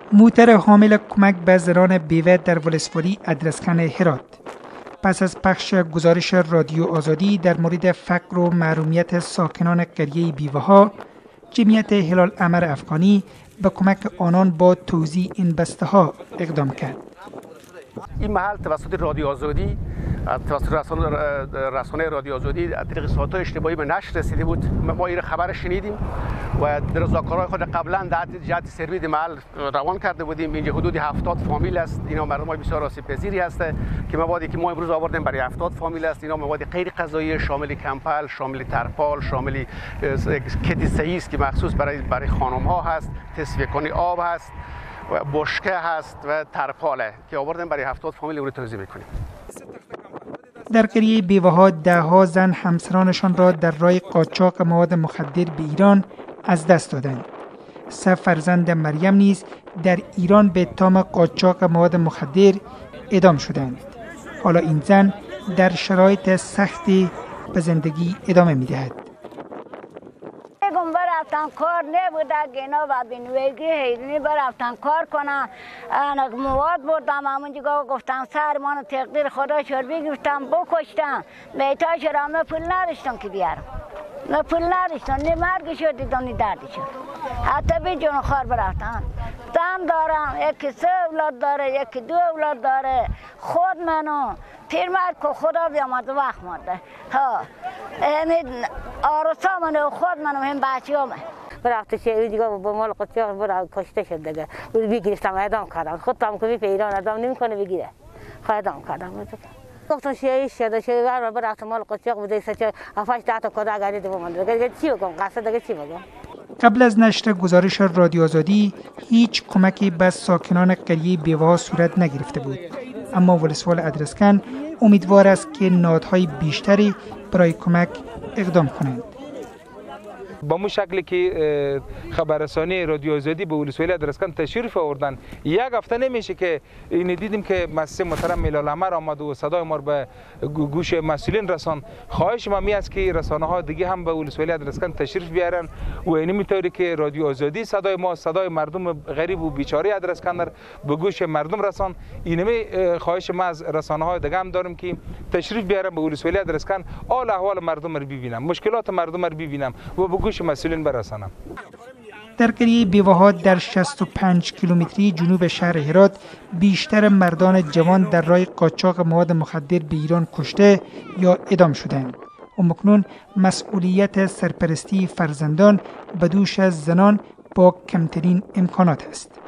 موتر حامل کمک به زنان بیوه در ولسوالی ادرسکن هرات. پس از پخش گزارش رادیو آزادی در مورد فقر و محرومیت ساکنان قریه بیوه ها، جمعیت هلال احمر افغانی به کمک آنان با توزیع این بسته ها اقدام کرد. این محل توسط رادیو آزادی، توسط رسانه رادیو آزادی از طریق سایت اجتماعی به نشر رسیده بود. ما این خبر شنیدیم و در رضاکارهای خود قبلا در جهت سرویس محل روان کرده بودیم. اینجا حدود 70 فامیل است. اینا مردم بسیار آسیب پذیری هسته که موادی که ما امروز آوردیم برای 70 فامیل است. اینا مواد غیر غذایی شامل کمپل، شامل ترپال، شامل کت صحیح است که مخصوص برای خانم ها هست، تصفیه کنی آب هست و بشکه هست و ترپاله که آوردیم برای 70 فامیل رو توزیع میکنیم. در قریه بیوه ها ده‌ها زن همسرانشان را در راه قاچاق مواد مخدر به ایران از دست دادند. 3 فرزند مریم نیز در ایران به اتهام قاچاق مواد مخدر اعدام شدند. حالا این زن در شرایط سختی به زندگی ادامه می‌دهد. برفتن کار نبوده که اینا باید بینویگی هیدنی برفتن کار کنن. مواد بردم همونجا گفتم سر منو تقدیر خدا شد بگفتم بکشتم بیتا شدم نه پول نداشتم که بیارم، نه پول نداشتم، نه مرگی شد دیدم نه دردی شد. حتی بی جون خار برفتن. زن دارم، یکی 3 اولاد داره، یکی 2 اولاد داره. خود منو پیرمرد که خدا بیامد وقت ماده ها آرسا منو خود منو هم بچه همه برافته شیعی دیگه با مال قطعه برای کشته شد دیگه بگیرستم اعدام کردم. خودم که پیران اعدام نمیکنه بگیره اعدام کردم. گفتم شیعی شده برافته مال قطعه بوده سچه افاش داتا کدا گاری دیگه من دیگه چی بگم قصد دیگه چی بگم. قبل از نشر گزارش رادیو آزادی هیچ کمکی به ساکنان قریه بیوه صورت نگرفته بود، اما ولسوال ادرسکن امیدوار است که نهادهای بیشتری برای کمک اقدام کنند. با مو شکلی که خبررسانی رادیو آزادی به ولسوالی ادرسکن تشریف آوردن، یک هفته نمیشه که این دیدیم که مؤسسه محترم هلال احمر آمد و صدای ما به گوش مسئولین رساند. خواهش ما می است که رسانه ها دیگه هم به ولسوالی ادرسکن تشریف بیارن و اینمی طوری که رادیو آزادی صدای ما، صدای مردم غریب و بیچاره ادرسکن به گوش مردم رساند. اینمی خواهش ما از رسانه های دیگه هم داریم که تشریف بیارن به ولسوالی ادرسکن، حال احوال مردم رو ببینم، مشکلات مردم رو ببینم و به گوش مسئولین برسانم. در قریه بیوه ها در 65 کیلومتری جنوب شهر هرات بیشتر مردان جوان در راه قاچاق مواد مخدر به ایران کشته یا اعدام شدند. اکنون مسئولیت سرپرستی فرزندان به دوش زنان با کمترین امکانات است.